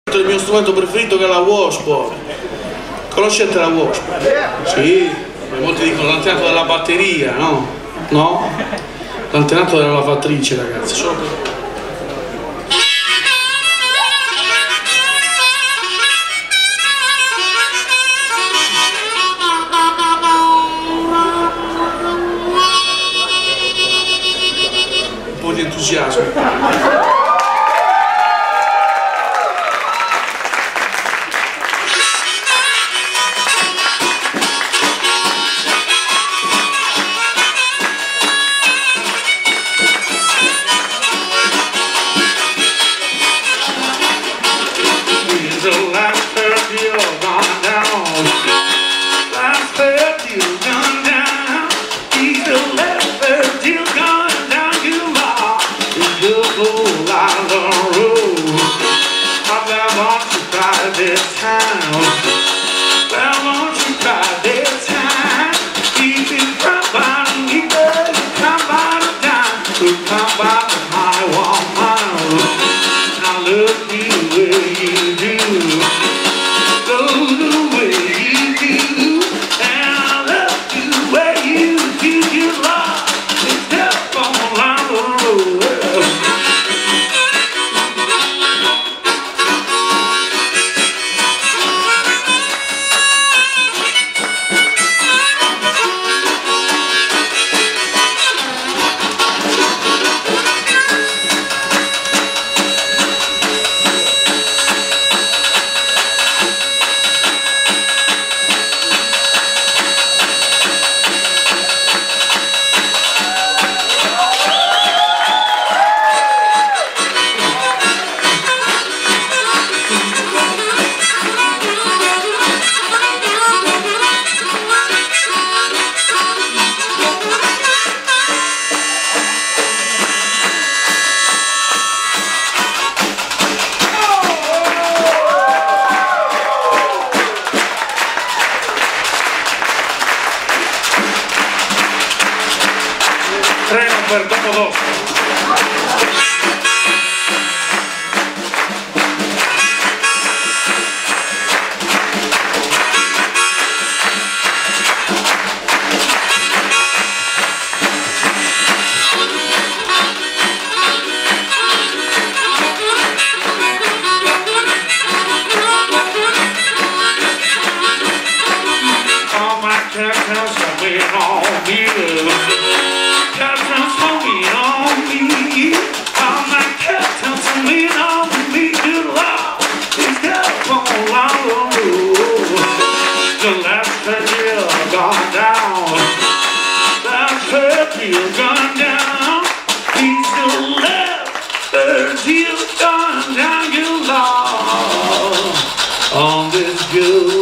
Il mio strumento preferito che è la Wasp. Conoscete la Wasp? Sì, molti dicono l'antenato della batteria, no? No? L'antenato della lavatrice, ragazzi. Solo per... un po' di entusiasmo. This time, well, won't you try this time? You can come by the meter, you come by the dime, you come by the high wall mile. I love you the way you do, go the way you do, and I love you the way you do. Your love is just on the road. Treno per Domodossola. All my captains have been on you. Captains homie on me. All my captains have been on me. Good Lord, these guys won't long. The last deal gone down. Last deal gone down. He's the last deal gone down. Good Lord, on this good.